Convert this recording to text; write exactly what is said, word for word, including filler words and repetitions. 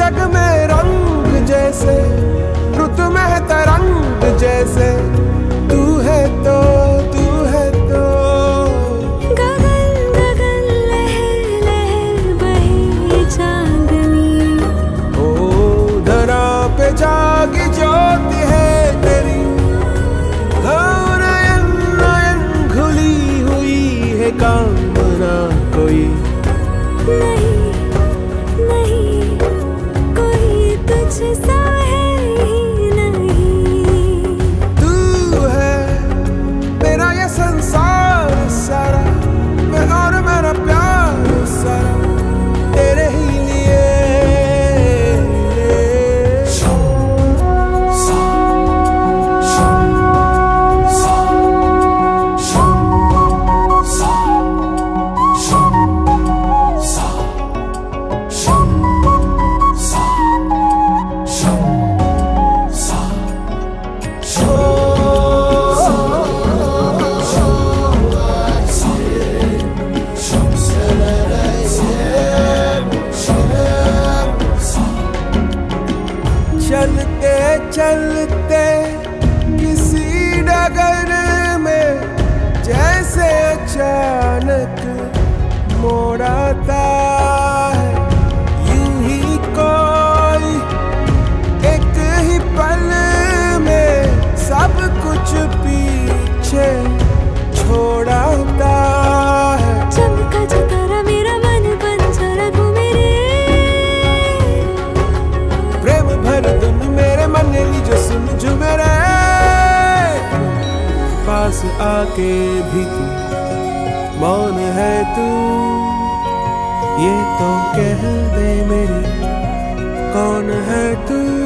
जग में रंग जैसे, रुत में तरंग जैसे, तू है तो तू है तो। गगन गगन लहर लहर बहे चांदनी, ओ धरा पे जागी ज्योति है तेरी। हाँ नयन नयन खुली हुई है कामना कोई नहीं नहीं कोई तुझसा है ही नहीं। तू है मेरा ये संसार सारा, मैं और मेरा प्यार सारा तेरे ही लिए। चलते चलते किसी डगर में जैसे अचानक मोड़ आता है, यूं ही कोई एक ही पल में सब कुछ पीछे छोड़ाता है। चमका जो तारा मेरा मन बंजरा घूमे रे, प्रेम भर धुन मेरे मन ली जो सुन जो मेरे पास आके भी तू मौन है तू। ये तो कह दे मेरी कौन है तू।